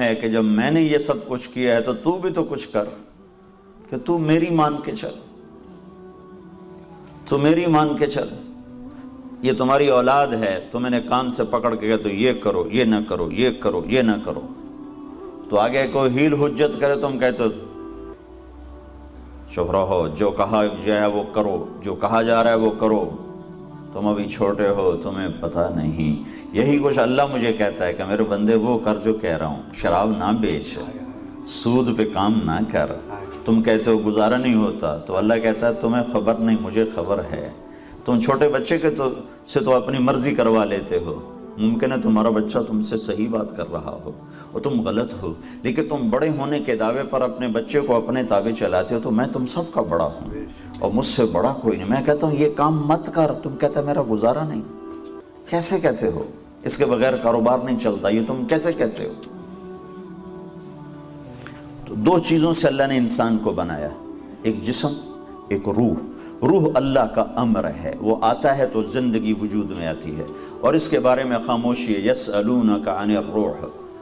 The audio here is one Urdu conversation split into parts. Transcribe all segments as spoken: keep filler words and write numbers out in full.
ہے کہ جب میں نے یہ سب کچھ کیا ہے تو تو بھی تو کچھ کر، کہ تو میری مان کے چل، تو میری مان کے چل، یہ تمہاری اولاد ہے، تو میں نے کان سے پکڑ کے کہا تو یہ کرو، یہ نہ کرو، یہ کرو، یہ نہ کرو، تو آگے کوئی ہیل حجت کرے تم کہتے ہو چپ رہو، جو کہا جائے وہ کرو، جو کہا جا رہا ہے وہ کرو، تم ابھی چھوٹے ہو، تمہیں پتہ نہیں۔ یہی کچھ اللہ مجھے کہتا ہے کہ میرے بندے وہ کر جو کہہ رہا ہوں، شراب نہ بیچ، سود پہ کام نہ کر۔ تم کہتے ہو گزارا نہیں ہوتا، تو اللہ کہتا ہے تمہیں خبر نہیں، مجھے خبر ہے۔ تم چھوٹے بچے کے تو سے تو اپنی مرضی کروا لیتے ہو، ممکن ہے تمہارا بچہ تم سے صحیح بات کر رہا ہو اور تم غلط ہو، لیکن تم بڑے ہونے کے دعوے پر اپنے بچے کو اپنے تابع چلاتے ہو، تو میں تم سب کا بڑا ہوں اور مجھ سے بڑا کوئی نہیں۔ میں کہتا ہوں یہ کام مت کر، تم کہتا ہے میرا گزارا نہیں۔ کیسے کہتے ہو؟ اس کے بغیر کاروبار نہیں چلتا، یہ تم کیسے کہتے ہو؟ تو دو چیزوں سے اللہ نے انسان کو بنایا، ایک جسم، ایک روح۔ روح اللہ کا امر ہے، وہ آتا ہے تو زندگی وجود میں آتی ہے، اور اس کے بارے میں خاموشی ہے۔ یسألونک عن الروح،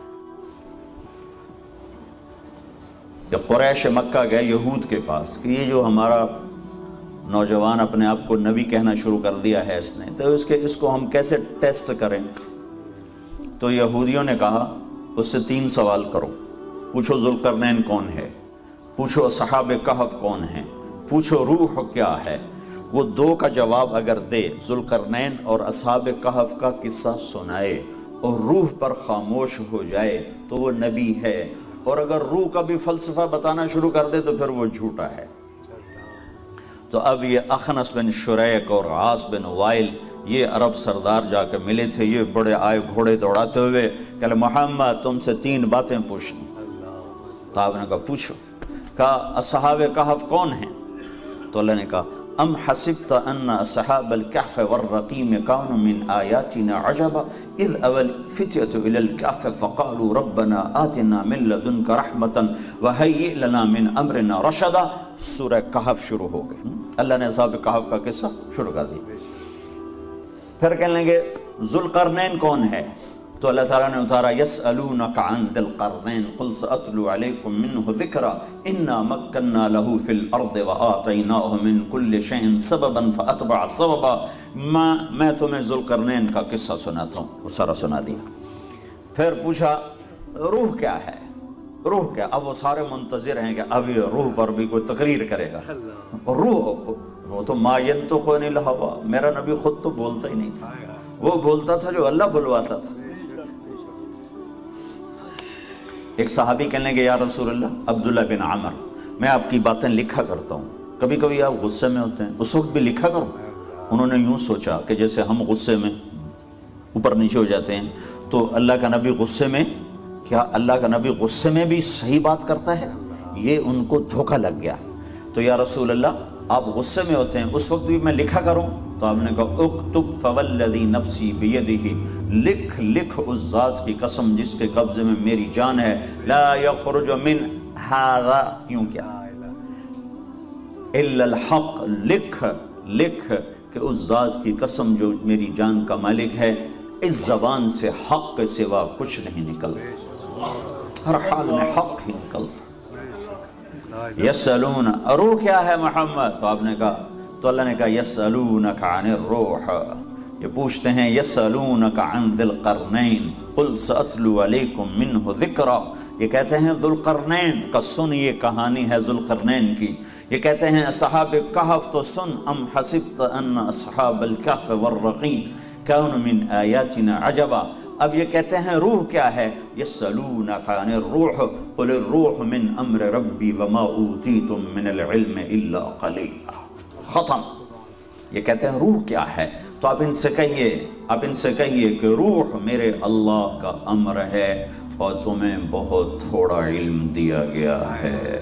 کہ قریش مکہ گئے یہود کے پاس کہ یہ جو ہمارا نوجوان اپنے آپ کو نبی کہنا شروع کر دیا ہے اس نے، تو اس کے اس کو ہم کیسے ٹیسٹ کریں؟ تو یہودیوں نے کہا اس سے تین سوال کرو، پوچھو ذوالقرنین کون ہے، پوچھو اصحاب کہف کون ہیں، پوچھو روح کیا ہے۔ وہ دو کا جواب اگر دے، ذوالقرنین اور اصحاب کہف کا قصہ سنائے اور روح پر خاموش ہو جائے تو وہ نبی ہے، اور اگر روح کا بھی فلسفہ بتانا شروع کر دے تو پھر وہ جھوٹا ہے۔ تو اب یہ اخنس بن شریک اور عاص بن وائل، یہ عرب سردار جا کے ملے تھے، یہ بڑے آئے گھوڑے دوڑاتے ہوئے کہ محمد تم سے تین باتیں پوچھنی۔ تو آپ نے کہا پوچھو۔ کہا اصحاب کہف کون ہیں؟ تو اللہ نے کہا ام حسبت ان اصحاب الکہف والرقیم كانوا من آیاتنا عجبا اذ اول فتیۃ الى الکہف فقالوا ربنا آتنا من لدنک رحمتا وہیئ لنا من امرنا رشدا۔ سورہ کہف شروع ہو گئی، اللہ نے اصحاب کہف کا قصہ شروع کر دیا۔ پھر کہنے لگے ذوالقرنین کون ہے؟ تو اللہ تعالیٰ نے اتارا یسألونک عن ذی القرنین قل سأتلو علیکم منہ ذکرا انا مکننا لہ فی الارض وآتیناہ من کل شیء سببا فاتبع سببا۔ میں تمہیں ذوالقرنین کا قصہ سناتا ہوں، وہ سارا سنا دیا۔ پھر پوچھا روح کیا ہے؟ روح کیا؟ اب وہ سارے منتظر ہیں کہ اب یہ روح پر بھی کوئی تقریر کرے گا۔ روح وہ تو ما ینطق عن الہویٰ، میرا نبی خود تو بولتا ہی نہیں تھا، وہ بولتا تھا جو اللہ بلواتا تھا۔ ایک صحابی کہنے لگے یا رسول اللہ، عبداللہ بن عمر، میں آپ کی باتیں لکھا کرتا ہوں، کبھی کبھی آپ غصے میں ہوتے ہیں، اس وقت بھی لکھا کروں۔ انہوں نے یوں سوچا کہ جیسے ہم غصے میں اوپر نیچے ہو جاتے ہیں، تو اللہ کا نبی غصے میں، کیا اللہ کا نبی غصے میں بھی صحیح بات کرتا ہے؟ یہ ان کو دھوکہ لگ گیا۔ تو یا رسول اللہ آپ غصے میں ہوتے ہیں، اس وقت بھی میں لکھا کروں؟ تو آپ نے کہا اکتب فوالذی نفسی بیدہ، لکھ لکھ اس ذات کی قسم جس کے قبضے میں میری جان ہے، لا یخرج من ھذا، یوں کیا الا الحق، لکھ لکھ کہ اس ذات کی قسم جو میری جان کا مالک ہے، اس زبان سے حق کے سوا کچھ نہیں نکلتا، ہر حال میں حق ہی نکلتا۔ یسألون، روح کیا ہے محمد؟ تو آپ نے کہا، تو اللہ نے کہا یسألونک عن الروح، یہ پوچھتے ہیں یسألونک عن ذی القرنین قل سأتلو علیکم منہ ذکرا، یہ کہتے ہیں ذوالقرنین کا سن، یہ کہانی ہے ذوالقرنین کی۔ یہ کہتے ہیں اصحاب کہف تو سن، ام حسبت ان اصحاب الکہف والرقیم كانوا من آیاتنا عجبا۔ اب یہ کہتے ہیں روح کیا ہے؟ یسألونک عن الروح قل الروح من امر ربی وما اوتیتم من العلم الا قلیلا۔ ختم۔ یہ کہتے ہیں روح کیا ہے؟ تو آپ ان سے کہیے، آپ ان سے کہیے کہ روح میرے اللہ کا امر ہے اور تمہیں بہت تھوڑا علم دیا گیا ہے۔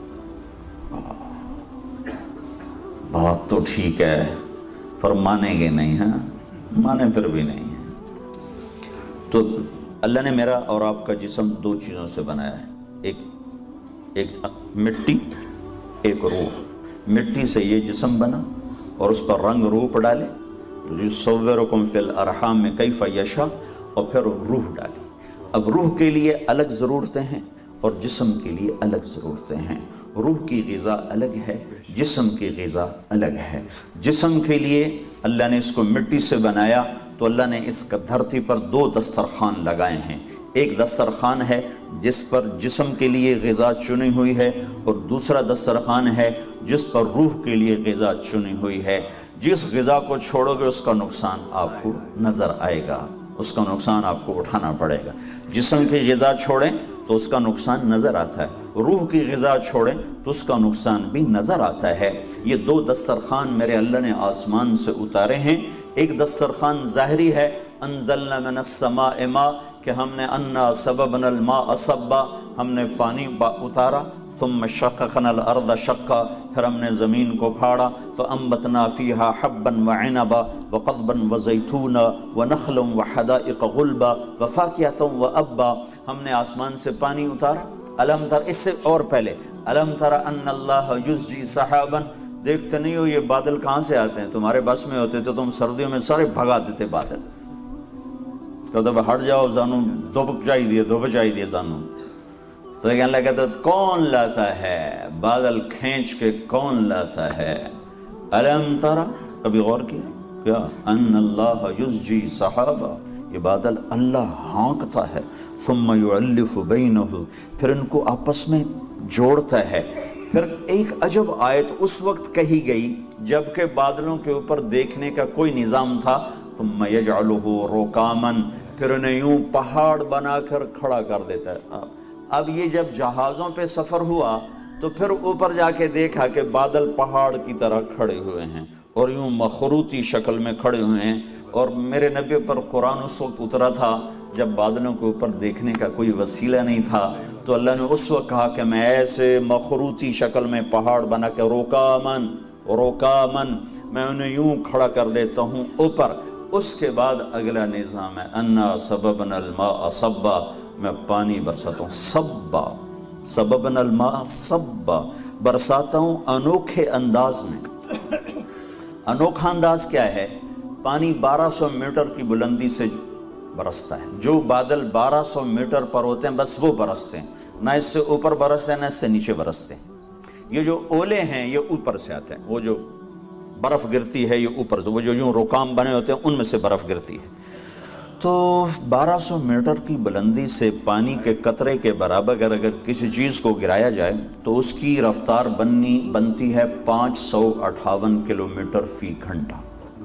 بات تو ٹھیک ہے پر مانیں گے نہیں، ہاں مانے پھر بھی نہیں ہے۔ تو اللہ نے میرا اور آپ کا جسم دو چیزوں سے بنایا ہے، ایک ایک مٹی، ایک روح۔ مٹی سے یہ جسم بنا اور اس پر رنگ روپ ڈالے، یصورکم فی الارحام میں کیف یشاء، اور پھر روح ڈالی۔ اب روح کے لیے الگ ضرورتیں ہیں اور جسم کے لیے الگ ضرورتیں ہیں۔ روح کی غذا الگ ہے، جسم کی غذا الگ ہے۔ جسم کے لیے اللہ نے اس کو مٹی سے بنایا تو اللہ نے اس کا دھرتی پر دو دسترخوان لگائے ہیں۔ ایک دسترخوان ہے جس پر جسم کے لیے غذا چنی ہوئی ہے، اور دوسرا دسترخوان ہے جس پر روح کے لیے غذا چنی ہوئی ہے۔ جس غذا کو چھوڑو گے اس کا نقصان آپ کو نظر آئے گا، اس کا نقصان آپ کو اٹھانا پڑے گا۔ جسم کی غذا چھوڑیں تو اس کا نقصان نظر آتا ہے، روح کی غذا چھوڑیں تو اس کا نقصان بھی نظر آتا ہے۔ یہ دو دسترخوان میرے اللہ نے آسمان سے اتارے ہیں۔ ایک دسترخوان ظاہری ہے، انزلنا من السماء ماء، کہ ہم نے انا سببنا الماء صبا، ہم نے پانی اتارا، ثم شققنا الارض شقا، پھر ہم نے زمین کو پھاڑا، فانبتنا فیہا حبا وعنبا وقضبا وزیتونا ونخلا وحدائق غلبا وفاکہتا وابا۔ ہم نے آسمان سے پانی اتارا۔ الم تر، اس سے اور پہلے الم تر ان اللہ یزجی سحابا، دیکھتے نہیں ہو یہ بادل کہاں سے آتے ہیں؟ تمہارے بس میں ہوتے تو تم سردیوں میں سارے بھگا دیتے بادل، کہتے ہیں ہٹ جاؤ زانو، دھوپ چاہی دیے دھوپ چاہی دیے زانو، تو ایک اللہ کہتا ہے کون لاتا ہے بادل کھینچ کے، کون لاتا ہے؟ الم ترى، کبھی غور کیا کیا؟ ان اللہ یزجی سحابا، یہ بادل اللہ ہانکتا ہے، ثم یعلف بینہ، پھر ان کو آپس میں جوڑتا ہے۔ پھر ایک عجب آیت اس وقت کہی گئی جبکہ بادلوں کے اوپر دیکھنے کا کوئی نظام تھا، ثم یجعلہ رکاما، پھر انہیں یوں پہاڑ بنا کر کھڑا کر دیتا ہے۔ اب یہ جب جہازوں پہ سفر ہوا تو پھر اوپر جا کے دیکھا کہ بادل پہاڑ کی طرح کھڑے ہوئے ہیں اور یوں مخروطی شکل میں کھڑے ہوئے ہیں، اور میرے نبی پر قرآن اس وقت اترا تھا جب بادلوں کے اوپر دیکھنے کا کوئی وسیلہ نہیں تھا، تو اللہ نے اس وقت کہا کہ میں ایسے مخروطی شکل میں پہاڑ بنا کے روکامن روکامن میں انہیں یوں کھڑا کر دیتا ہوں اوپر۔ اس کے بعد اگلا نظام ہے انا سببنا الماء صبا، میں پانی برساتا ہوں صبا، سببنا الماء صبا، برساتا ہوں انوکھے انداز میں۔ انوکھا انداز کیا ہے؟ پانی بارہ سو میٹر کی بلندی سے برستا ہے، جو بادل بارہ سو میٹر پر ہوتے ہیں بس وہ برستے ہیں، نہ اس سے اوپر برستے ہیں نہ اس سے نیچے برستے ہیں۔ یہ جو اولے ہیں یہ اوپر سے آتے ہیں، وہ جو برف گرتی ہے یہ اوپر سے، وہ جو یوں رکام بنے ہوتے ہیں ان میں سے برف گرتی ہے۔ تو بارہ سو میٹر کی بلندی سے پانی کے قطرے کے برابر اگر اگر کسی چیز کو گرایا جائے تو اس کی رفتار بننی بنتی ہے پانچ سو اٹھاون کلومیٹر فی گھنٹہ۔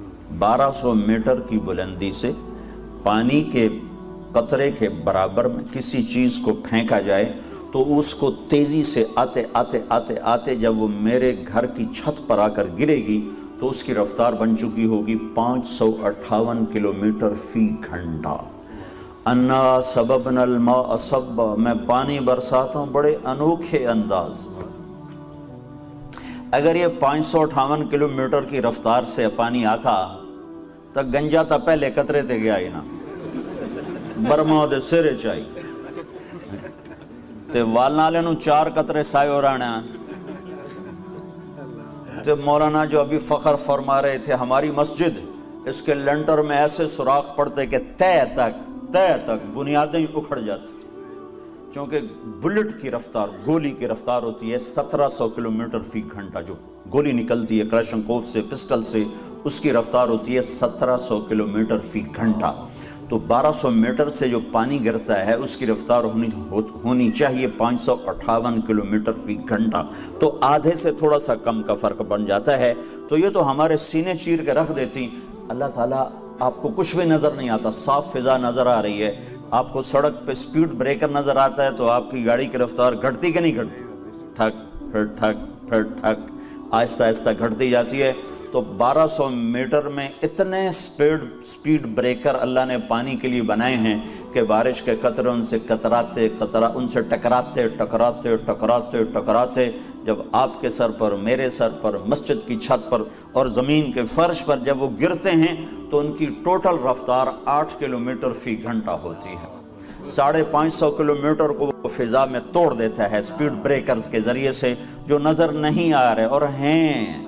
بارہ سو میٹر کی بلندی سے پانی کے قطرے کے برابر میں کسی چیز کو پھینکا جائے تو اس کو تیزی سے آتے آتے آتے آتے جب وہ میرے گھر کی چھت پر آ کر گرے گی تو اس کی رفتار بن چکی ہوگی پانچ سو اٹھاون کلومیٹر فی گھنٹہ۔ انا سببنا الماء صبا، میں پانی برساتا ہوں بڑے انوکھے انداز میں۔ اگر یہ پانچ سو اٹھاون کلومیٹر کی رفتار سے پانی آتا تو گنجا تا پہلے قطرے تے گیا ہی نا، برما دے سرے چاہی تے والنالے نو چار قطرے سائے ہو رہنے ہیں۔ تو مولانا جو ابھی فخر فرما رہے تھے ہماری مسجد اس کے لنٹر میں ایسے سوراخ پڑتے کہ تے تک تے تک بنیادیں اکھڑ جاتی، چونکہ بلٹ کی رفتار، گولی کی رفتار ہوتی ہے سترہ سو کلومیٹر فی گھنٹہ، جو گولی نکلتی ہے کلاشنکوف سے پسٹل سے اس کی رفتار ہوتی ہے سترہ سو کلومیٹر فی گھنٹہ۔ تو بارہ سو میٹر سے جو پانی گرتا ہے اس کی رفتار ہونی ہونی چاہیے پانچ سو اٹھاون کلومیٹر فی گھنٹہ، تو آدھے سے تھوڑا سا کم کا فرق بن جاتا ہے۔ تو یہ تو ہمارے سینے چیر کے رکھ دیتی۔ اللہ تعالیٰ آپ کو کچھ بھی نظر نہیں آتا، صاف فضا نظر آ رہی ہے، آپ کو سڑک پہ سپیڈ بریکر نظر آتا ہے تو آپ کی گاڑی کی رفتار گھٹتی کہ نہیں گھٹتی؟ ٹھک پھر ٹھک پھر ٹھک آہستہ آہستہ گھٹتی جاتی ہے۔ تو بارہ سو میٹر میں اتنے سپیڈ سپیڈ بریکر اللہ نے پانی کے لیے بنائے ہیں کہ بارش کے قطرے ان سے قطراتے قطرا ان سے ٹکراتے ٹکراتے ٹکراتے ٹکراتے جب آپ کے سر پر، میرے سر پر، مسجد کی چھت پر اور زمین کے فرش پر جب وہ گرتے ہیں تو ان کی ٹوٹل رفتار آٹھ کلومیٹر فی گھنٹہ ہوتی ہے۔ ساڑھے پانچ سو کلومیٹر کو وہ فضا میں توڑ دیتا ہے سپیڈ بریکرز کے ذریعے سے جو نظر نہیں آ رہے اور ہیں۔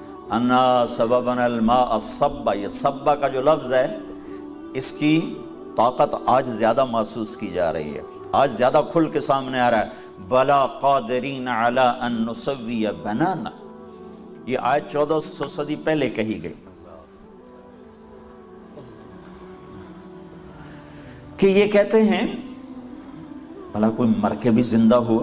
انا سببنا الماء صبا، یہ صبا کا جو لفظ ہے اس کی طاقت آج زیادہ محسوس کی جا رہی ہے، آج زیادہ کھل کے سامنے آ رہا ہے۔ بلا قادرین علی ان نسوی بنانا، یہ آیت چودہ سو صدی پہلے کہی گئی کہ یہ کہتے ہیں بھلا کوئی مر کے بھی زندہ ہوا،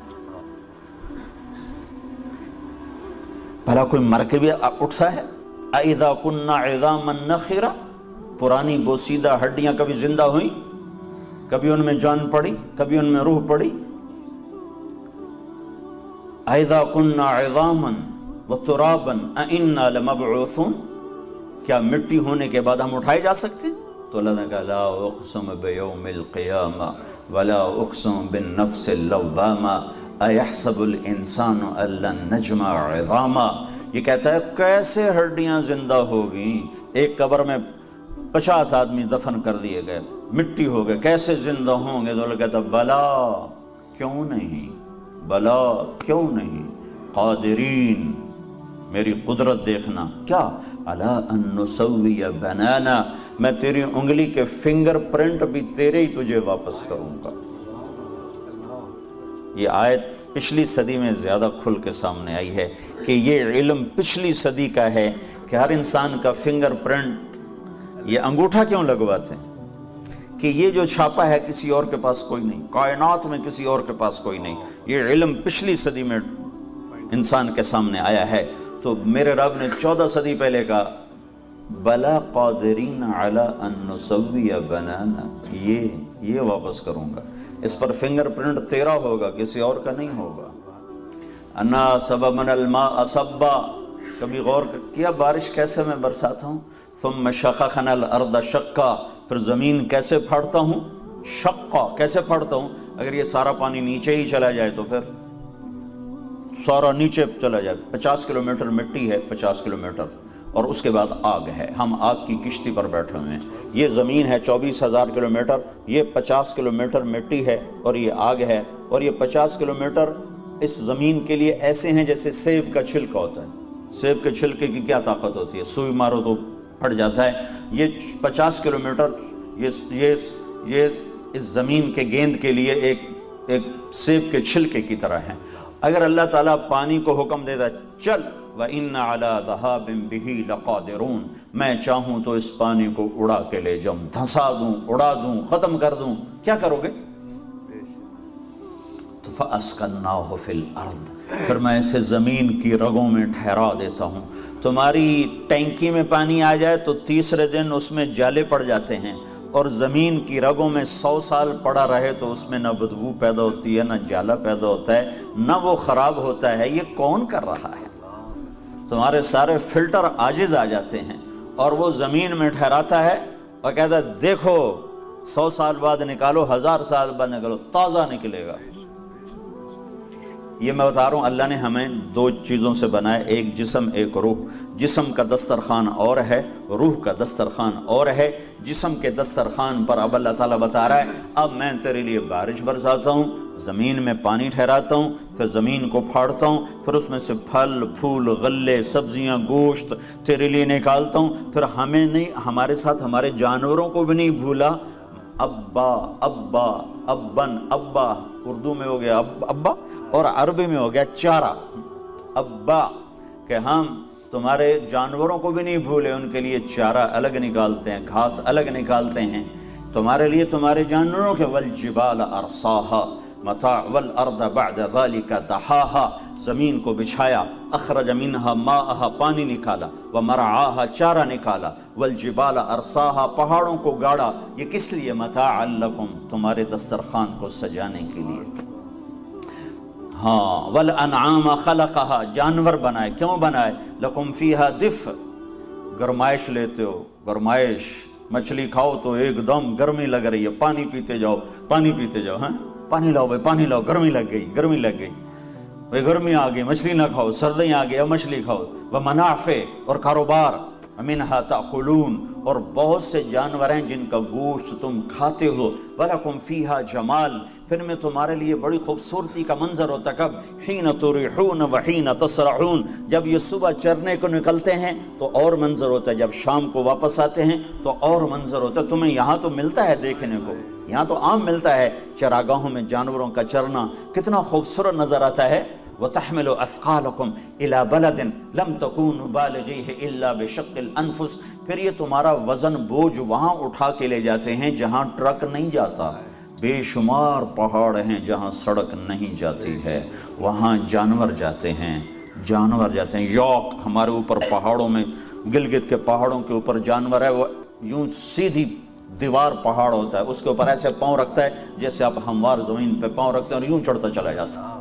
بھلا کوئی مر کے بھی اٹھتا ہے؟ اذا كنا عظاما نخرا، پرانی بوسیدہ ہڈیاں کبھی زندہ ہوئیں، کبھی ان میں جان پڑی، کبھی ان میں روح پڑی؟ اذا كنا عظاما وترابا انا لمبعوثون، کیا مٹی ہونے کے بعد ہم اٹھائے جا سکتے ہیں؟ تو اللہ نے کہا لا اقسم بیوم القیامہ ولا اقسم بالنفس اللوامہ ایحسب الانسان ان لن نجمع عظاما۔ یہ کہتا ہے کیسے ہڈیاں زندہ ہوگی، ایک قبر میں پچاس آدمی دفن کر دیے گئے، مٹی ہو گئے، کیسے زندہ ہوں گے؟ تو اللہ کہتا بلا کیوں نہیں، بلا کیوں نہیں، قادرین، میری قدرت دیکھنا، کیا علی ان نسوی بنانا، میں تیری انگلی کے فنگر پرنٹ بھی تیرے ہی تجھے واپس کروں گا۔ یہ آیت پچھلی صدی میں زیادہ کھل کے سامنے آئی ہے کہ یہ علم پچھلی صدی کا ہے کہ ہر انسان کا فنگر پرنٹ، یہ انگوٹھا کیوں لگواتے ہیں کہ یہ جو چھاپا ہے کسی اور کے پاس کوئی نہیں، کائنات میں کسی اور کے پاس کوئی نہیں، یہ علم پچھلی صدی میں انسان کے سامنے آیا ہے۔ تو میرے رب نے چودہ صدی پہلے کہا بلا قادرین علی ان نسوی بنانا، یہ یہ واپس کروں گا، اس پر فنگر پرنٹ تیرا ہوگا، کسی اور کا نہیں ہوگا۔ انا صببنا الماء صبا، کبھی غور کیا بارش کیسے میں برساتا ہوں؟ ثم شققنا الارض شقا، پھر زمین کیسے پھاڑتا ہوں؟ شقا، کیسے پھاڑتا ہوں؟ اگر یہ سارا پانی نیچے ہی چلا جائے تو پھر سارا نیچے چلا جائے، پچاس کلومیٹر مٹی ہے، پچاس کلومیٹر، اور اس کے بعد آگ ہے، ہم آگ کی کشتی پر بیٹھے ہوئے ہیں، یہ زمین ہے چوبیس ہزار کلومیٹر، یہ پچاس کلومیٹر مٹی ہے اور یہ آگ ہے، اور یہ پچاس کلومیٹر اس زمین کے لیے ایسے ہیں جیسے سیب کا چھلکا ہوتا ہے۔ سیب کے چھلکے کی کیا طاقت ہوتی ہے؟ سوئی مارو تو پھٹ جاتا ہے۔ یہ پچاس کلومیٹر یہ یہ یہ اس زمین کے گیند کے لیے ایک ایک سیب کے چھلکے کی طرح ہیں۔ اگر اللہ تعالیٰ پانی کو حکم دیتا ہے چل وَإِنَّ عَلَىٰ ذَهَابٍ بِهِ لَقَادِرُونَ، میں چاہوں تو اس پانی کو اڑا کے لے جاؤں، دھنسا دوں، اڑا دوں، ختم کر دوں، کیا کرو گے؟ تو فَأَسْكَنَّاهُ فِي الْأَرْضِ، پھر میں اسے زمین کی رگوں میں ٹھہرا دیتا ہوں۔ تمہاری ٹینکی میں پانی آ جائے تو تیسرے دن اس میں جالے پڑ جاتے ہیں، اور زمین کی رگوں میں سو سال پڑا رہے تو اس میں نہ بدبو پیدا ہوتی ہے، نہ جالا پیدا ہوتا ہے، نہ وہ خراب ہوتا ہے۔ یہ کون کر رہا ہے؟ تمہارے سارے فلٹر عاجز آ جاتے ہیں، اور وہ زمین میں ٹھہراتا ہے اور کہتا ہے دیکھو سو سال بعد نکالو، ہزار سال بعد نکالو، تازہ نکلے گا۔ یہ میں بتا رہا ہوں اللہ نے ہمیں دو چیزوں سے بنایا، ایک جسم ایک روح۔ جسم کا دسترخوان اور ہے، روح کا دسترخوان اور ہے۔ جسم کے دسترخوان پر اب اللہ تعالیٰ بتا رہا ہے اب میں تیرے لیے بارش برساتا ہوں، زمین میں پانی ٹھہراتا ہوں، پھر زمین کو پھاڑتا ہوں، پھر اس میں سے پھل پھول غلے سبزیاں گوشت تیرے لیے نکالتا ہوں۔ پھر ہمیں نہیں، ہمارے ساتھ ہمارے جانوروں کو بھی نہیں بھولا۔ ابا ابا ابن، ابا اردو میں ہو گیا اب ابا، اور عربی میں ہو گیا چارہ ابا، کہ ہم تمہارے جانوروں کو بھی نہیں بھولے، ان کے لیے چارہ الگ نکالتے ہیں، گھاس الگ نکالتے ہیں تمہارے لیے، تمہارے جانوروں کے۔ والجبال ارساہا متاع والارض بعد ذلك دحاها، زمین کو بچھایا، اخرج منها ماءها، پانی نکالا، ومرعاها، چارہ نکالا، والجبال ارساہا، پہاڑوں کو گاڑا، یہ کس لیے؟ متاعا لکم، تمہارے دسترخوان کو سجانے کے لیے۔ ہاں، والانعام خلقها، جانور بنائے، کیوں بنائے؟ لکم فیہا دفء، گرمائش لیتے ہو، گرمائش، مچھلی کھاؤ تو ایک دم گرمی لگ رہی ہے، پانی پیتے جاؤ، پانی پیتے جاؤ، ہاں پانی لاؤ بھائی، پانی لاؤ، گرمی لگ گئی، گرمی لگ گئی بھائی، گرمی آ گئی، مچھلی نہ کھاؤ، سردی آ گئی، اب مچھلی کھاؤ۔ ومنافع، اور کاروبار، منہا تاکلون، اور بہت سے جانور ہیں جن کا گوشت تم کھاتے ہو۔ وَلَكُمْ فِيهَا جمال، پھر میں تمہارے لیے بڑی خوبصورتی کا منظر ہوتا ہے. کب؟ حین تریحون وحین تسرحون. جب یہ صبح چرنے کو نکلتے ہیں تو اور منظر ہوتا ہے، جب شام کو واپس آتے ہیں تو اور منظر ہوتا ہے. تمہیں یہاں تو ملتا ہے دیکھنے کو، یہاں تو عام ملتا ہے چراگاہوں میں جانوروں کا چرنا، کتنا خوبصورت نظر آتا ہے. وَتَحْمِلُ أَثْقَالَكُمْ إِلَى بَلَدٍ لَمْ تَكُونُوا بَالِغِيهِ إِلَّا بِشَقِّ الْأَنفُسِ. پھر یہ تمہارا وزن بوجھ وہاں اٹھا کے لے جاتے ہیں جہاں ٹرک نہیں جاتا. بے شمار پہاڑ ہیں جہاں سڑک نہیں جاتی ہے، وہاں جانور جاتے ہیں، جانور جاتے ہیں. یوک ہمارے اوپر پہاڑوں میں، گلگت کے پہاڑوں کے اوپر جانور ہے، وہ یوں سیدھی دیوار پہاڑ ہوتا ہے، اس کے اوپر ایسے پاؤں رکھتا ہے جیسے آپ ہموار زمین پہ پاؤں رکھتے ہیں اور یوں چڑھتا چلا جاتا ہے.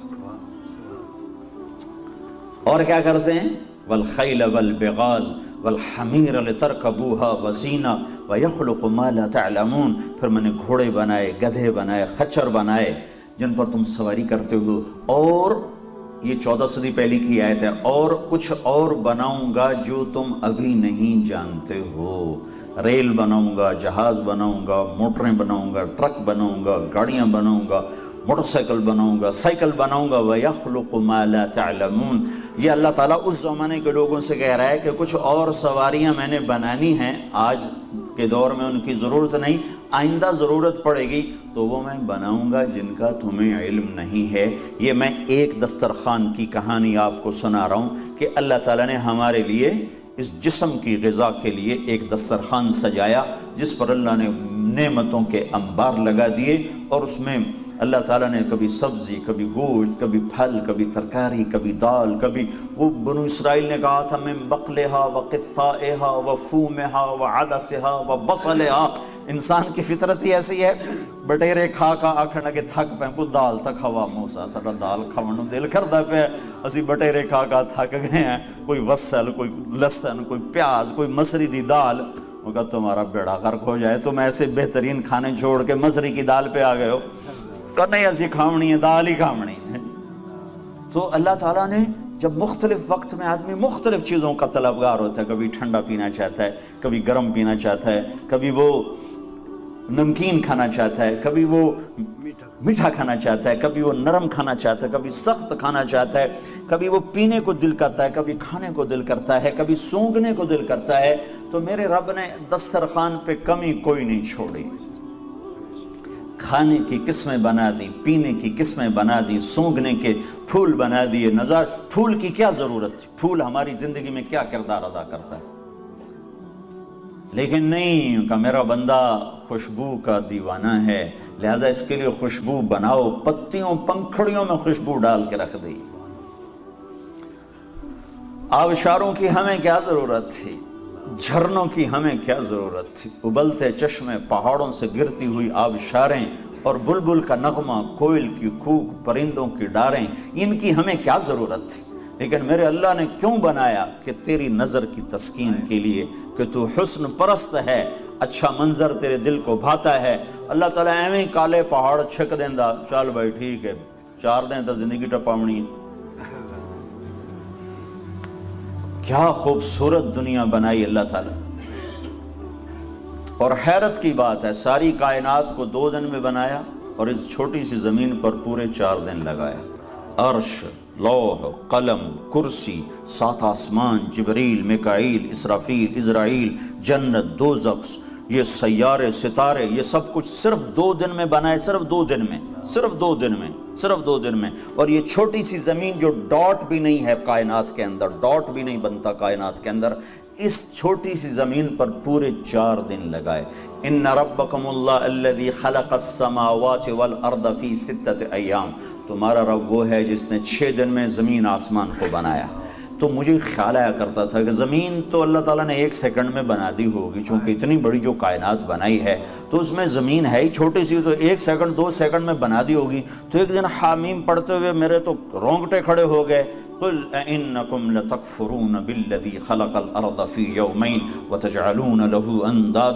اور کیا کرتے ہیں؟ والخیل والبغال والحمیر لترکبوها وزینہ ویخلق ما لا تعلمون. پھر میں نے گھوڑے بنائے، گدھے بنائے، خچر بنائے جن پر تم سواری کرتے ہو. اور یہ چودہ صدی پہلی کی آیت ہے، اور کچھ اور بناؤں گا جو تم ابھی نہیں جانتے ہو. ریل بناؤں گا، جہاز بناؤں گا، موٹریں بناؤں گا، ٹرک بناؤں گا، گاڑیاں بناؤں گا، موٹر سائیکل بناؤں گا، سائیکل بناؤں گا. وَيَخْلُقُ مَا لَا تَعْلَمُونَ. یہ اللہ تعالیٰ اس زمانے کے لوگوں سے کہہ رہا ہے کہ کچھ اور سواریاں میں نے بنانی ہیں، آج کے دور میں ان کی ضرورت نہیں، آئندہ ضرورت پڑے گی تو وہ میں بناؤں گا جن کا تمہیں علم نہیں ہے. یہ میں ایک دسترخوان کی کہانی آپ کو سنا رہا ہوں کہ اللہ تعالیٰ نے ہمارے لیے اس جسم کی غذا کے لیے ایک دسترخوان سجایا جس پر اللہ نے نعمتوں کے انبار لگا دیے، اور اس میں اللہ تعالیٰ نے کبھی سبزی، کبھی گوشت، کبھی پھل، کبھی ترکاری، کبھی دال، کبھی وہ بنو اسرائیل نے کہا تھا من بقلہا وقثائہا وفومہا وعدسہا وبصلہا. انسان کی فطرت ہی ایسی ہے، بٹیرے کھا کا آکھنا کہ تھک پہ کوئی دال تک ہوا موسا ساڈا دال کھاون نوں دل کردا پیا، اسی بٹیرے کھا کا تھک گئے ہیں. کوئی وسل، کوئی لہسن، کوئی پیاز، کوئی مسری دی دال. وہ کہا تمہارا بیڑا غرق ہو جائے، تم ایسے بہترین کھانے چھوڑ کے مسری کی دال پہ آ گئے ہو. کہ نہیں ایسی کھاونی ہے، دال ہی کھاونی ہے. تو اللہ تعالیٰ نے جب مختلف وقت میں آدمی مختلف چیزوں کا طلبگار ہوتا ہے، کبھی ٹھنڈا پینا چاہتا ہے، کبھی گرم پینا چاہتا ہے، کبھی وہ نمکین کھانا چاہتا ہے، کبھی وہ میٹھا کھانا چاہتا ہے، کبھی وہ نرم کھانا چاہتا ہے، کبھی سخت کھانا چاہتا ہے، کبھی وہ پینے کو دل کرتا ہے، کبھی کھانے کو دل کرتا ہے، کبھی سونگھنے کو دل کرتا ہے. تو میرے رب نے دسترخوان پہ کمی کوئی نہیں چھوڑی. کھانے کی قسمیں بنا دی، پینے کی قسمیں بنا دی، سونگھنے کے پھول بنا دیے. نظر پھول کی کیا ضرورت تھی؟ پھول ہماری زندگی میں کیا کردار ادا کرتا ہے؟ لیکن نہیں کہ میرا بندہ خوشبو کا دیوانہ ہے، لہذا اس کے لیے خوشبو بناؤ، پتیوں پنکھڑیوں میں خوشبو ڈال کے رکھ دی. آبشاروں کی ہمیں کیا ضرورت تھی؟ جھرنوں کی ہمیں کیا ضرورت تھی؟ ابلتے چشمے، پہاڑوں سے گرتی ہوئی آبشاریں اور بلبل کا نغمہ، کوئل کی کوک، پرندوں کی ڈاریں، ان کی ہمیں کیا ضرورت تھی؟ لیکن میرے اللہ نے کیوں بنایا؟ کہ تیری نظر کی تسکین کے لیے، کہ تو حسن پرست ہے، اچھا منظر تیرے دل کو بھاتا ہے. اللہ تعالیٰ ایویں کالے پہاڑ چھک دیندا، چل بھائی ٹھیک ہے چار دیں تو زندگی ٹپاونی. کیا خوبصورت دنیا بنائی اللہ تعالیٰ. اور حیرت کی بات ہے، ساری کائنات کو دو دن میں بنایا اور اس چھوٹی سی زمین پر پورے چار دن لگایا. عرش، لوح، قلم، کرسی، سات آسمان، جبریل، میکائیل، اسرافیل، عزرائیل، جنت، دوزخ، یہ سیارے، ستارے، یہ سب کچھ صرف دو دن میں بنائے. صرف دو دن میں صرف دو دن میں صرف دو دن میں اور یہ چھوٹی سی زمین جو ڈاٹ بھی نہیں ہے کائنات کے اندر، ڈاٹ بھی نہیں بنتا کائنات کے اندر، اس چھوٹی سی زمین پر پورے چار دن لگائے. ان ربکم اللہ الذی خلق السماوات والارض فی ستۃ ایام. تمہارا رب وہ ہے جس نے چھ دن میں زمین آسمان کو بنایا. تو مجھے خیال آیا کرتا تھا کہ زمین تو اللہ تعالیٰ نے ایک سیکنڈ میں بنا دی ہوگی، چونکہ اتنی بڑی جو کائنات بنائی ہے تو اس میں زمین ہے ہی چھوٹی سی، تو ایک سیکنڈ دو سیکنڈ میں بنا دی ہوگی. تو ایک دن حامیم پڑھتے ہوئے میرے تو رونگٹے کھڑے ہو گئے. قل اَإِنَّكُمْ لَتَكْفُرُونَ بِالَّذِي خَلَقَ الْأَرْضَ فِي يَوْمَيْنِ وَتَجْعَلُونَ لَهُ أَنْدَادًا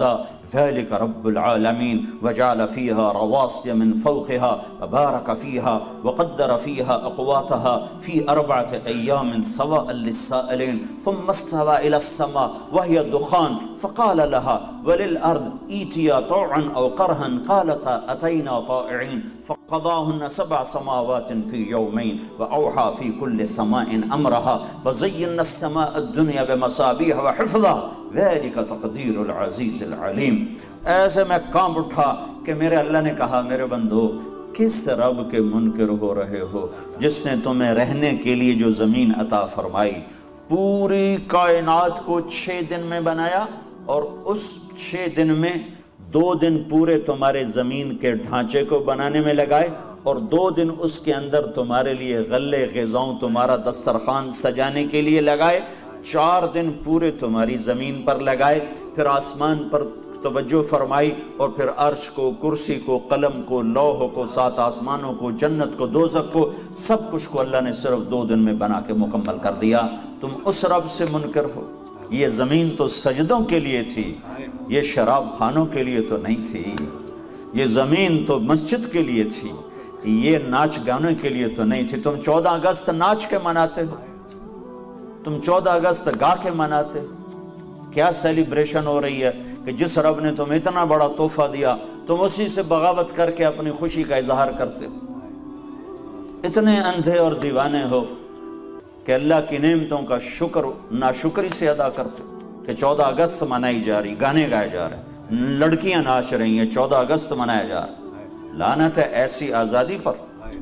ذلك رب العالمین وجعل فيها رواسي من فوقها وبارك فيها وقدر فيها أقواتها في أربعة أيام سواء للسائلين ثم استوى إلى السماء وهي دخان فقال لها وللأرض ائتيا طوعا أو كرها قالتا أتينا طائعين فقضاهن سبع سماوات في يومين وأوحى في كل سماء أمرها وزينا السماء الدنيا بمصابيح وحفظا ذلك تقدیر العزیز العلیم۔ ایسے میں کانپ اٹھا کہ میرے اللہ نے کہا میرے بندو کس رب کے منکر ہو رہے ہو جس نے تمہیں رہنے کے لیے جو زمین عطا فرمائی، پوری کائنات کو چھ دن میں بنایا اور اس چھ دن میں دو دن پورے تمہارے زمین کے ڈھانچے کو بنانے میں لگائے اور دو دن اس کے اندر تمہارے لیے غلے غذاؤں تمہارا دسترخوان سجانے کے لیے لگائے، چار دن پورے تمہاری زمین پر لگائے، پھر آسمان پر توجہ فرمائی اور پھر عرش کو، کرسی کو، قلم کو، لوح کو، سات آسمانوں کو، جنت کو، دوزخ کو، سب کچھ کو اللہ نے صرف دو دن میں بنا کے مکمل کر دیا۔ تم اس رب سے منکر ہو۔ یہ زمین تو سجدوں کے لیے تھی، یہ شراب خانوں کے لیے تو نہیں تھی، یہ زمین تو مسجد کے لیے تھی، یہ ناچ گانے کے لیے تو نہیں تھی۔ تم چودہ اگست ناچ کے مناتے ہو، تم چودہ اگست گا کے مناتے ہو۔ کیا سیلیبریشن ہو رہی ہے کہ جس رب نے تمہیں اتنا بڑا تحفہ دیا تم اسی سے بغاوت کر کے اپنی خوشی کا اظہار کرتے ہو۔ اتنے اندھے اور دیوانے ہو کہ اللہ کی نعمتوں کا شکر ناشکری سے ادا کرتے ہو کہ چودہ اگست منائی جا رہی، گانے گائے جا رہے ہیں، لڑکیاں ناچ رہی ہیں، چودہ اگست منایا جا رہا ہے۔ لعنت ہے ایسی آزادی پر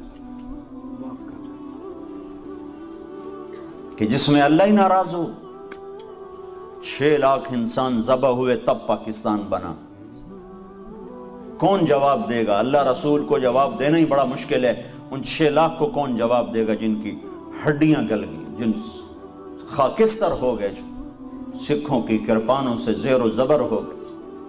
کہ جس میں اللہ ہی ناراض ہو۔ چھ لاکھ انسان ذبح ہوئے تب پاکستان بنا۔ کون جواب دے گا؟ اللہ رسول کو جواب دینا ہی بڑا مشکل ہے، ان چھ لاکھ کو کون جواب دے گا جن کی ہڈیاں گل گئی، جن خاکستر ہو گئے، جو سکھوں کی کرپانوں سے زیر و زبر ہو گئے۔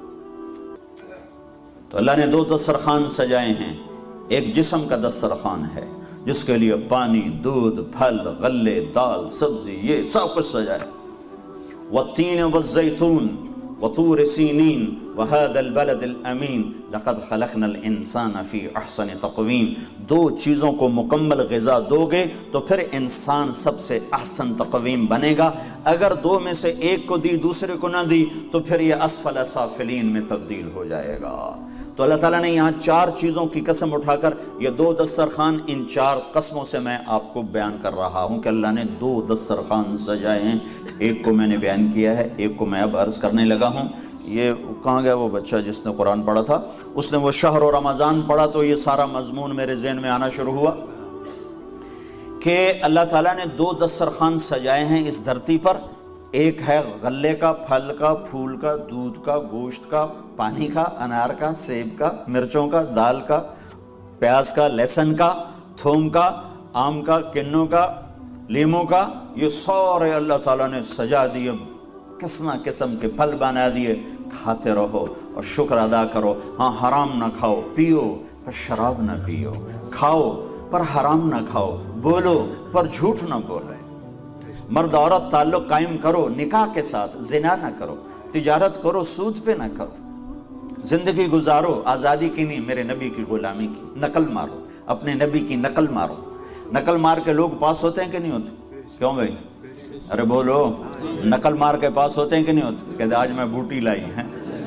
تو اللہ نے دو دسترخوان سجائے ہیں، ایک جسم کا دسترخوان ہے جس کے لیے پانی، دودھ، پھل، غلے، دال، سبزی، یہ سب کچھ سجائے۔ والتین والزیتون وطور سینین وهذا البلد الامین لقد خلقنا الانسان فی احسن تقویم۔ دو چیزوں کو مکمل غذا دو گے تو پھر انسان سب سے احسن تقویم بنے گا۔ اگر دو میں سے ایک کو دی دوسرے کو نہ دی تو پھر یہ اسفل سافلین میں تبدیل ہو جائے گا۔ تو اللہ تعالیٰ نے یہاں چار چیزوں کی قسم اٹھا کر یہ دو دسترخوان، ان چار قسموں سے میں آپ کو بیان کر رہا ہوں کہ اللہ نے دو دسترخوان سجائے ہیں۔ ایک کو میں نے بیان کیا ہے، ایک کو میں اب عرض کرنے لگا ہوں۔ یہ کہاں گیا وہ بچہ جس نے قرآن پڑھا تھا؟ اس نے وہ شہر و رمضان پڑھا تو یہ سارا مضمون میرے ذہن میں آنا شروع ہوا کہ اللہ تعالیٰ نے دو دسترخوان سجائے ہیں اس دھرتی پر۔ ایک ہے غلے کا، پھل کا، پھول کا، دودھ کا، گوشت کا، پانی کا، انار کا، سیب کا، مرچوں کا، دال کا، پیاز کا، لہسن کا، تھوم کا، آم کا، کنوں کا، لیموں کا، یہ سارے اللہ تعالیٰ نے سجا دیے، قسم قسم کے پھل بنا دیے۔ کھاتے رہو اور شکر ادا کرو۔ ہاں حرام نہ کھاؤ، پیو پر شراب نہ پیو، کھاؤ پر حرام نہ کھاؤ، بولو پر جھوٹ نہ بولو، مرد عورت تعلق قائم کرو نکاح کے ساتھ، زنا نہ کرو، تجارت کرو سود پہ نہ کرو، زندگی گزارو آزادی کی نہیں، میرے نبی کی غلامی کی، نقل مارو، اپنے نبی کی نقل مارو۔ نقل مار کے لوگ پاس ہوتے ہیں کہ نہیں ہوتے؟ کیوں بھائی؟ ارے بولو، نقل مار کے پاس ہوتے ہیں کہ نہیں ہوتے؟ کہتے آج میں بوٹی لائی ہے،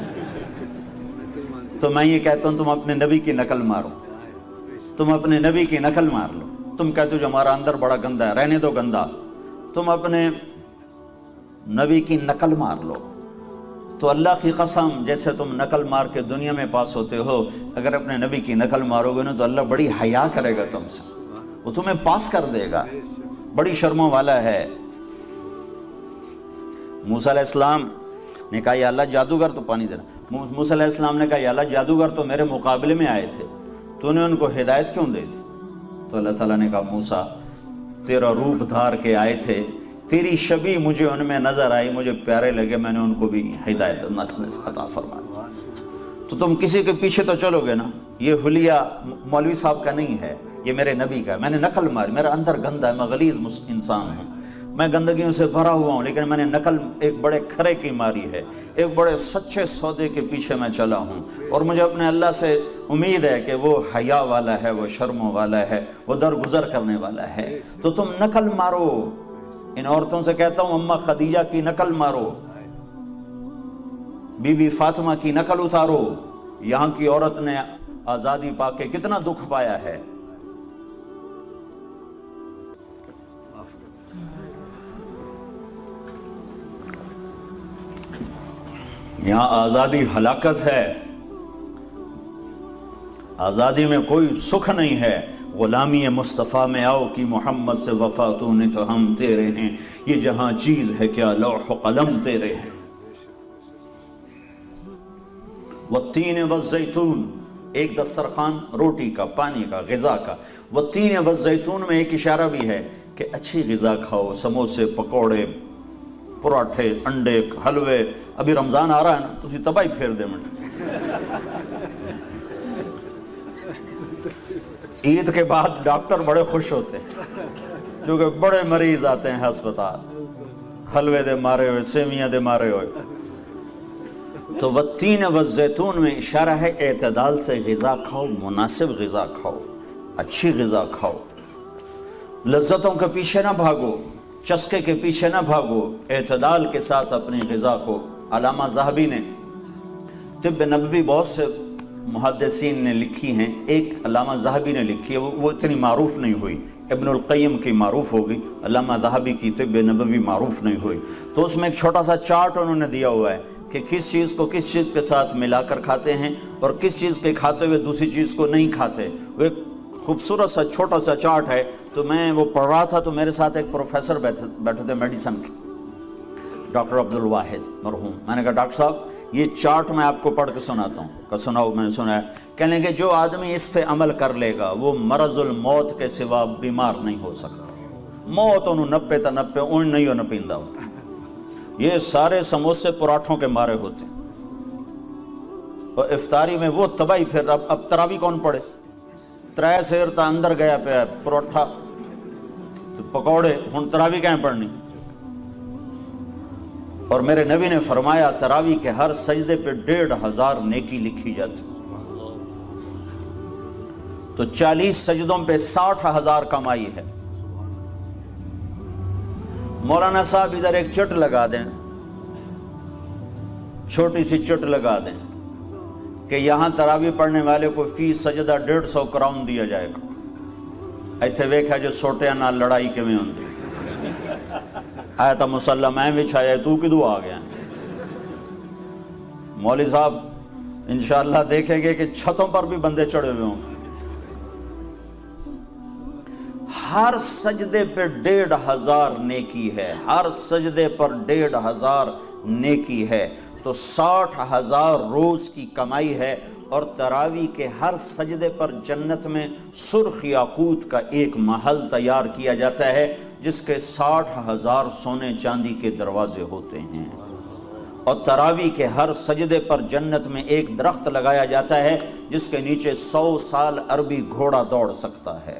تو میں یہ کہتا ہوں تم اپنے نبی کی نقل مارو، تم اپنے نبی کی نقل مار لو۔ تم کہتے ہو جو ہمارا اندر بڑا گندا ہے، رہنے دو گندا، تم اپنے نبی کی نقل مار لو۔ تو اللہ کی قسم جیسے تم نقل مار کے دنیا میں پاس ہوتے ہو، اگر اپنے نبی کی نقل مارو گے نا تو اللہ بڑی حیا کرے گا تم سے، وہ تمہیں پاس کر دے گا، بڑی شرموں والا ہے۔ موسیٰ علیہ السلام نے کہا یا اللہ جادوگر تو پانی دینا۔ موسیٰ علیہ السلام نے کہا یا اللہ جادوگر تو میرے مقابلے میں آئے تھے، تو نے ان کو ہدایت کیوں دے دی؟ تو اللہ تعالیٰ نے کہا موسیٰ تیرا روپ دھار کے آئے تھے، تیری شبیہ مجھے ان میں نظر آئی، مجھے پیارے لگے، میں نے ان کو بھی ہدایت عطا فرمائی۔ تو تم کسی کے پیچھے تو چلو گے نا، یہ حلیہ مولوی صاحب کا نہیں ہے، یہ میرے نبی کا ہے، میں نے نقل ماری، میرا اندر گندا ہے، میں غلیظ انسان ہوں، میں گندگیوں سے بھرا ہوا ہوں، لیکن میں نے نقل ایک بڑے کھرے کی ماری ہے، ایک بڑے سچے سودے کے پیچھے میں چلا ہوں، اور مجھے اپنے اللہ سے امید ہے کہ وہ حیا والا ہے، وہ شرموں والا ہے، وہ درگزر کرنے والا ہے۔ تو تم نقل مارو، ان عورتوں سے کہتا ہوں اماں خدیجہ کی نقل مارو، بی بی فاطمہ کی نقل اتارو۔ یہاں کی عورت نے آزادی پا کے کتنا دکھ پایا ہے۔ یہاں آزادی ہلاکت ہے، آزادی میں کوئی سکھ نہیں ہے۔ غلامی مصطفیٰ میں آؤ کہ محمد سے وفا تو نے تو ہم تیرے ہیں، یہ جہاں چیز ہے کیا لوح و قلم تیرے ہیں۔ والتین والزیتون، ایک دسترخوان روٹی کا، پانی کا، غذا کا۔ والتین والزیتون میں ایک اشارہ بھی ہے کہ اچھی غذا کھاؤ، سموسے، پکوڑے، پراٹھے، انڈے، حلوے۔ ابھی رمضان آ رہا ہے نا، تسی تباہی پھیر دے منی۔ عید کے بعد ڈاکٹر بڑے خوش ہوتے ہیں چونکہ بڑے مریض آتے ہیں ہسپتال، حلوے دے مارے ہوئے، سیویاں دے مارے ہوئے۔ تو والتین والزیتون میں اشارہ ہے اعتدال سے غذا کھاؤ، مناسب غذا کھاؤ، اچھی غذا کھاؤ، لذتوں کے پیچھے نہ بھاگو، چسکے کے پیچھے نہ بھاگو، اعتدال کے ساتھ اپنی غذا کو۔ علامہ ذہبی نے طب نبوی بہت سے محدثین نے لکھی ہیں، ایک علامہ ذہبی نے لکھی ہے، وہ اتنی معروف نہیں ہوئی، ابن القیم کی معروف ہوگی، علامہ ذہبی کی طب نبوی معروف نہیں ہوئی۔ تو اس میں ایک چھوٹا سا چارٹ انہوں نے دیا ہوا ہے کہ کس چیز کو کس چیز کے ساتھ ملا کر کھاتے ہیں اور کس چیز کے کھاتے ہوئے دوسری چیز کو نہیں کھاتے۔ وہ ایک خوبصورت سا چھوٹا سا چارٹ ہے۔ تو میں وہ پڑھ رہا تھا تو میرے ساتھ ایک پروفیسر بیٹھے بیٹھے تھے میڈیسن کے، ڈاکٹر عبد الواحد مرحوم۔ میں نے کہا ڈاکٹر صاحب یہ چارٹ میں آپ کو پڑھ کے سناتا ہوں۔ کہ سناؤ؟ میں نے سنا ہے۔ کہنے کہ جو آدمی اس پہ عمل کر لے گا وہ مرض الموت کے سوا بیمار نہیں ہو سکتا۔ موت انہوں نپے تا نپے اون نہیں ہو نپیندہ ہو۔ یہ سارے سموسے پراٹھوں کے مارے ہوتے ہیں، اور افطاری میں وہ تباہی پھر اب اب تراوی کون پڑھے؟ ترائے سیر تا اندر گیا پہ پروٹھا پکوڑے، ہن تراوی کہیں پڑھنی؟ اور میرے نبی نے فرمایا تراوی کے ہر سجدے پہ ڈیڑھ ہزار نیکی لکھی جاتی، تو چالیس سجدوں پہ ساٹھ ہزار کمائی ہے۔ مولانا صاحب ادھر ایک چٹ لگا دیں، چھوٹی سی چٹ لگا دیں کہ یہاں تراوی پڑھنے والے کو فی سجدہ ڈیڑھ سو کراؤن دیا جائے گا۔ ایتھے ویکھا جو سوٹیاں نال لڑائی کیویں ہوندی، آیا تا مسلح میں بچھایا تو کدو آ گیا۔ مولوی صاحب انشاءاللہ دیکھیں گے کہ چھتوں پر بھی بندے چڑھے ہوئے ہوں۔ ہر سجدے پہ ڈیڑھ ہزار نیکی ہے، ہر سجدے پر ڈیڑھ ہزار نیکی ہے، تو ساٹھ ہزار روز کی کمائی ہے۔ اور تراوی کے ہر سجدے پر جنت میں سرخ یاقوت کا ایک محل تیار کیا جاتا ہے جس کے ساٹھ ہزار سونے چاندی کے دروازے ہوتے ہیں۔ اور تراوی کے ہر سجدے پر جنت میں ایک درخت لگایا جاتا ہے جس کے نیچے سو سال عربی گھوڑا دوڑ سکتا ہے۔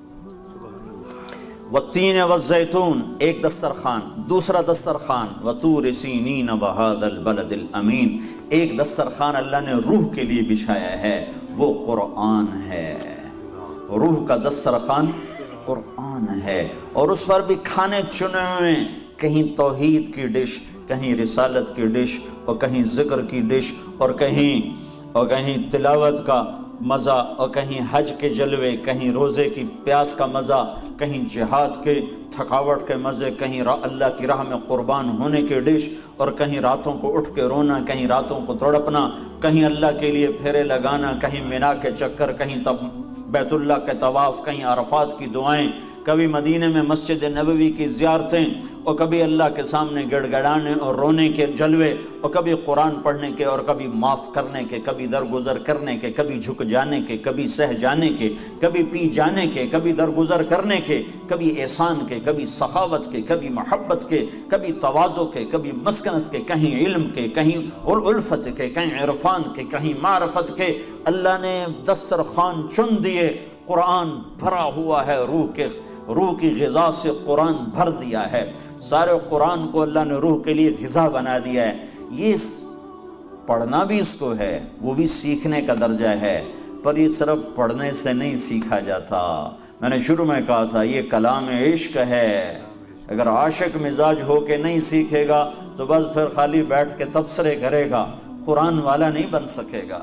والتین والزیتون ایک دسترخوان، دوسرا دسترخوان وطور سینین وہذا البلد الامین، ایک دسترخوان اللہ نے روح کے لیے بچھایا ہے، وہ قرآن ہے۔ روح کا دسترخوان قرآن ہے، اور اس پر بھی کھانے چنے ہوئے، کہیں توحید کی ڈش، کہیں رسالت کی ڈش، اور کہیں ذکر کی ڈش، اور کہیں اور کہیں تلاوت کا مزہ، اور کہیں حج کے جلوے، کہیں روزے کی پیاس کا مزہ، کہیں جہاد کے تھکاوٹ کے مزے، کہیں اللہ کی راہ میں قربان ہونے کی ڈش، اور کہیں راتوں کو اٹھ کے رونا، کہیں راتوں کو تڑپنا، کہیں اللہ کے لیے پھیرے لگانا، کہیں مینا کے چکر، کہیں تب بیت اللہ کے طواف، کہیں عرفات کی دعائیں، کبھی مدینے میں مسجد نبوی کی زیارتیں، اور کبھی اللہ کے سامنے گڑ گڑانے اور رونے کے جلوے، اور کبھی قرآن پڑھنے کے، اور کبھی معاف کرنے کے، کبھی درگزر کرنے کے، کبھی جھک جانے کے، کبھی سہ جانے کے، کبھی پی جانے کے، کبھی درگزر کرنے کے، کبھی احسان کے، کبھی سخاوت کے، کبھی محبت کے، کبھی تواضع کے، کبھی مسکنت کے، کہیں علم کے، کہیں الفت کے، کہیں عرفان کے، کہیں معرفت کے۔ اللہ نے دسترخوان چن دیے، قرآن بھرا ہوا ہے روح کے روح کی غذا سے قرآن بھر دیا ہے، سارے قرآن کو اللہ نے روح کے لیے غذا بنا دیا ہے۔ یہ پڑھنا بھی اس کو ہے، وہ بھی سیکھنے کا درجہ ہے، پر یہ صرف پڑھنے سے نہیں سیکھا جاتا۔ میں نے شروع میں کہا تھا یہ کلام عشق ہے، اگر عاشق مزاج ہو کے نہیں سیکھے گا تو بس پھر خالی بیٹھ کے تبصرے کرے گا، قرآن والا نہیں بن سکے گا۔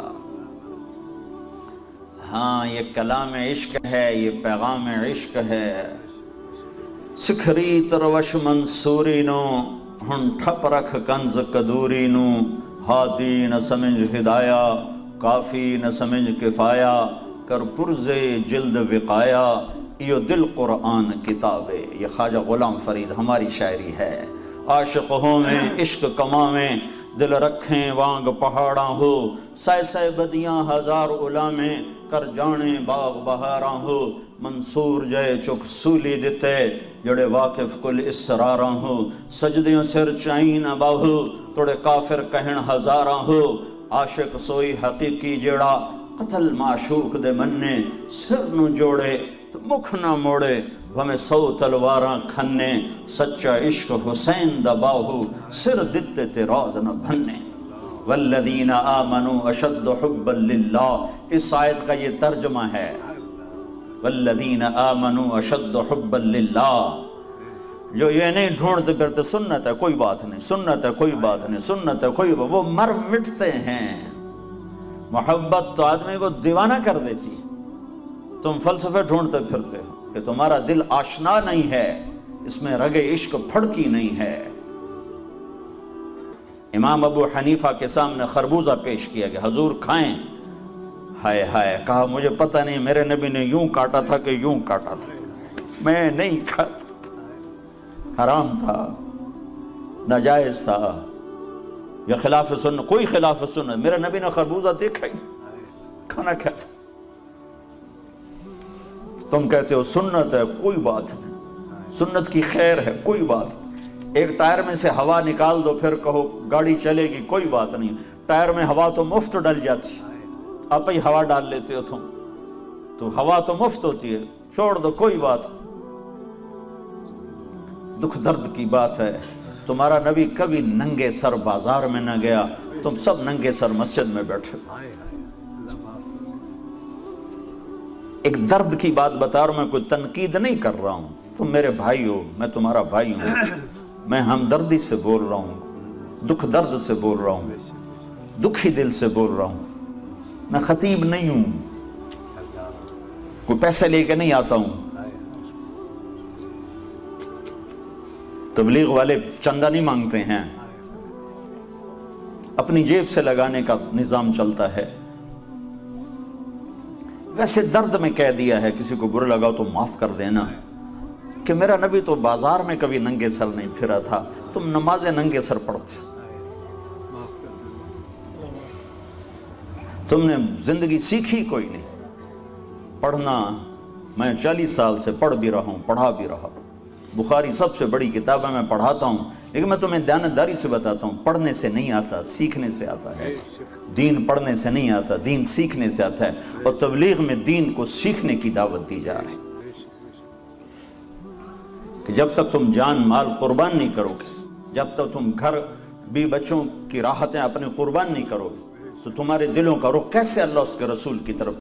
ہاں یہ کلام عشق ہے، یہ پیغام عشق ہے۔ سکھری تروش منصوری نو ہن ٹھپ رکھ کنز کدوری نو، ہادی نہ سمجھ ہدایہ کافی نہ سمجھ کفایا، کر پرزے جلد وقایا یہ دل قرآن کتابے۔ یہ خواجہ غلام فرید ہماری شاعری ہے۔ عاشق ہوں میں عشق کماویں، دل رکھیں وانگ پہاڑاں ہو، سائے سائے بدیاں ہزار علامیں، کر جانے باغ بہاراں ہو، منصور جائے چک سولی دیتے، جڑے واقف کل اسراراں ہو، سجدیوں سر چائیں نہ باہو، توڑے کافر کہن ہزاراں ہو، عاشق سوئی حقیقی جڑا، قتل معشوق دے مننے، سر نو جوڑے تو مکھ نہ موڑے، ہمیں سو تلواراں کھنے، سچا عشق حسین دا باہو، سر دتے تے راز نہ بھنے۔ والذین آمنوا اشد حبا للہ، اس آیت کا یہ ترجمہ ہے، والذین آمنوا اشد حبا للہ۔ جو یہ نہیں ڈھونڈتے پھرتے سنت ہے کوئی بات نہیں، سنت ہے کوئی بات نہیں، سنت ہے کوئی بات، وہ مر مٹتے ہیں۔ محبت تو آدمی کو دیوانہ کر دیتی، تم فلسفے ڈھونڈتے پھرتے ہو کہ تمہارا دل آشنا نہیں ہے، اس میں رگ عشق پھڑکی نہیں ہے۔ امام ابو حنیفہ کے سامنے خربوزہ پیش کیا کہ حضور کھائیں، ہائے ہائے، کہا مجھے پتہ نہیں میرے نبی نے یوں کاٹا تھا کہ یوں کاٹا تھا، میں نہیں کھاتا، حرام تھا، ناجائز تھا، یا خلاف سنت، کوئی خلاف سنت، میرے نبی نے خربوزہ دیکھا ہی نہیں، کھانا کیا تھا۔ تم کہتے ہو سنت ہے کوئی بات نہیں، سنت کی خیر ہے کوئی بات نہیں، ایک ٹائر میں سے ہوا نکال دو پھر کہو گاڑی چلے گی کوئی بات نہیں، ٹائر میں ہوا تو مفت ڈل جاتی، آپ ہی ہوا ڈال لیتے ہو تم، تو ہوا تو مفت ہوتی ہے، چھوڑ دو کوئی بات۔ دکھ درد کی بات ہے، تمہارا نبی کبھی ننگے سر بازار میں نہ گیا، تم سب ننگے سر مسجد میں بیٹھے۔ ایک درد کی بات بتا رہا ہوں، میں کوئی تنقید نہیں کر رہا ہوں، تم میرے بھائی ہو، میں تمہارا بھائی ہوں، میں ہمدردی سے بول رہا ہوں، دکھ درد سے بول رہا ہوں، دکھی دل سے بول رہا ہوں، میں خطیب نہیں ہوں، کوئی پیسے لے کے نہیں آتا ہوں، تبلیغ والے چندہ نہیں مانگتے ہیں، اپنی جیب سے لگانے کا نظام چلتا ہے۔ ویسے درد میں کہہ دیا ہے، کسی کو برا لگا تو معاف کر دینا، کہ میرا نبی تو بازار میں کبھی ننگے سر نہیں پھرا تھا، تم نمازیں ننگے سر پڑھتے، تم نے زندگی سیکھی کوئی نہیں۔ پڑھنا میں چالیس سال سے پڑھ بھی رہا ہوں، پڑھا بھی رہا ہوں، بخاری سب سے بڑی کتاب ہے، میں پڑھاتا ہوں، لیکن میں تمہیں دیانتداری سے بتاتا ہوں، پڑھنے سے نہیں آتا، سیکھنے سے آتا ہے۔ دین پڑھنے سے نہیں آتا، دین سیکھنے سے آتا ہے، اور تبلیغ میں دین کو سیکھنے کی دعوت دی جا رہی ہے کہ جب تک تم جان مال قربان نہیں کرو گے، جب تک تم گھر بھی بچوں کی راحتیں اپنے قربان نہیں کرو گے، تو تمہارے دلوں کا رخ کیسے اللہ اس کے رسول کی طرف